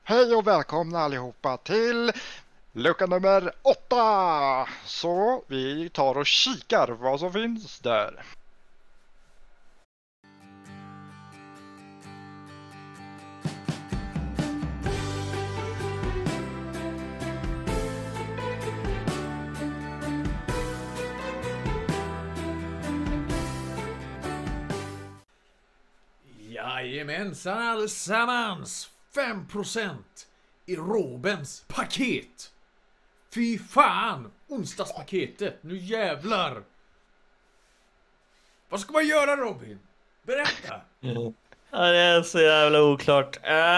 Hej och välkomna allihopa till lucka nummer 8. Så vi tar och kikar vad som finns där. Jajamensan allesammans! 5% i Robens paket! Fy fan! Onsdagspaketet, nu jävlar! Vad ska man göra, Robin? Berätta! Ja, det är så jävla oklart.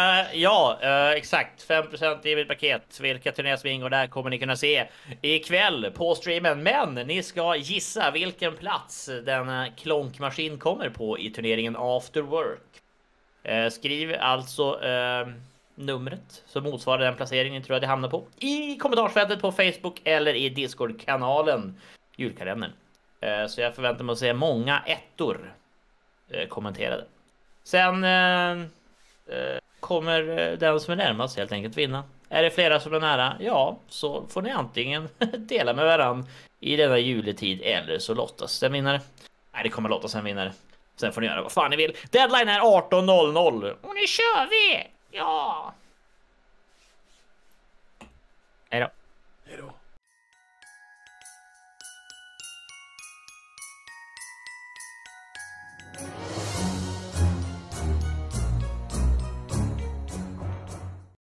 Exakt 5% i mitt paket. Vilka turnéer som ingår där kommer ni kunna se ikväll på streamen. Men ni ska gissa vilken plats denna klonkmaskin kommer på i turneringen After Work. Skriv alltså numret som motsvarar den placeringen ni tror att det hamnar på i kommentarsfältet på Facebook eller i Discord-kanalen julkalendern. Så jag förväntar mig att se många ettor kommenterade. Sen kommer den som är närmast helt enkelt vinna. Är det flera som är nära, ja, så får ni antingen dela med varann i denna juletid eller så lottas en vinnare. Nej, det kommer lottas en vinnare. Sen får ni göra vad fan ni vill. Deadline är 18:00 och nu kör vi! Ja!